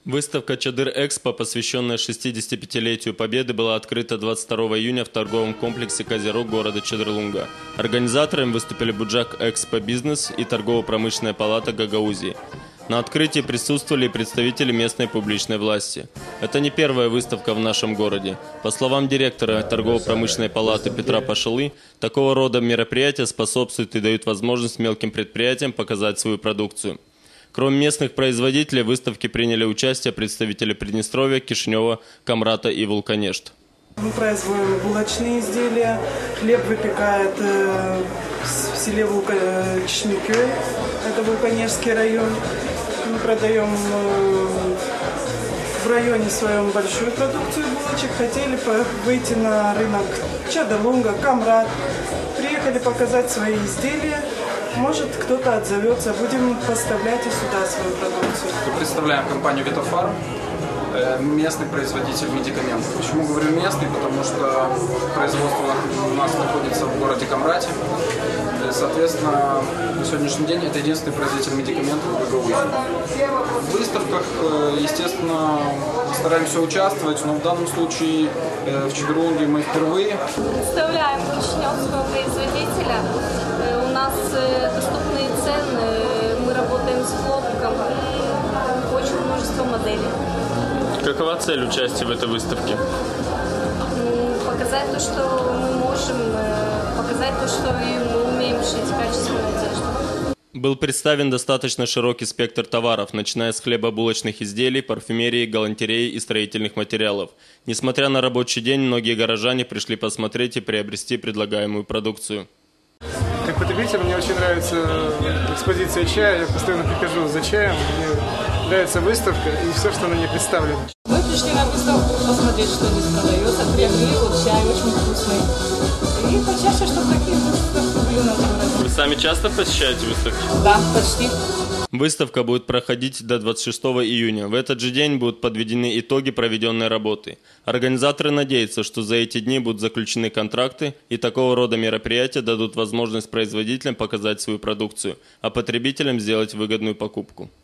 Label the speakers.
Speaker 1: Выставка «Чадыр-Экспо», посвященная 65-летию Победы, была открыта 22 июня в торговом комплексе «Козерог» города Чедрлунга. Организаторами выступили Буджак Экспо Бизнес и торгово-промышленная палата Гагаузии. На открытии присутствовали и представители местной публичной власти. Это не первая выставка в нашем городе. По словам директора торгово-промышленной палаты Петра Пашалы, такого рода мероприятия способствуют и дают возможность мелким предприятиям показать свою продукцию. Кроме местных производителей, в выставке приняли участие представители Приднестровья, Кишинева, Камрата и Вулканешт.
Speaker 2: Мы производим булочные изделия, хлеб выпекает в селе Чешмикёй, это Вулканешский район. Мы продаем в районе своем большую продукцию булочек. Хотели выйти на рынок Чадрлунга, Камрат. Приехали показать свои изделия. Может, кто-то отзовется. Будем поставлять и сюда свою продукцию.
Speaker 3: Мы представляем компанию Витофарм, местный производитель медикаментов. Почему говорю местный? Потому что производство у нас находится в городе Камрате. Соответственно, на сегодняшний день это единственный производитель медикаментов в Гагаузии. В выставках, естественно, стараемся участвовать, но в данном случае в Чедрлунге мы впервые.
Speaker 4: Представляем кишиневского производителя. У нас доступные цены, мы работаем с хлопком, очень множество моделей.
Speaker 1: Какова цель участия в этой выставке?
Speaker 4: Показать то, что мы можем, показать то, что мы умеем шить качественную одежду.
Speaker 1: Был представлен достаточно широкий спектр товаров, начиная с хлебобулочных изделий, парфюмерии, галантереи и строительных материалов. Несмотря на рабочий день, многие горожане пришли посмотреть и приобрести предлагаемую продукцию.
Speaker 5: Как потребитель мне очень нравится экспозиция чая, я постоянно прихожу за чаем, мне нравится выставка и все, что на ней представлено.
Speaker 6: Мы пришли на выставку посмотреть, что здесь продается, приобрели вот чай очень вкусный. И почаще, чтобы такие выставки были у нас в городе.
Speaker 1: Вы сами часто посещаете выставки?
Speaker 6: Да, почти.
Speaker 1: Выставка будет проходить до 26 июня. В этот же день будут подведены итоги проведенной работы. Организаторы надеются, что за эти дни будут заключены контракты, и такого рода мероприятия дадут возможность производителям показать свою продукцию, а потребителям сделать выгодную покупку.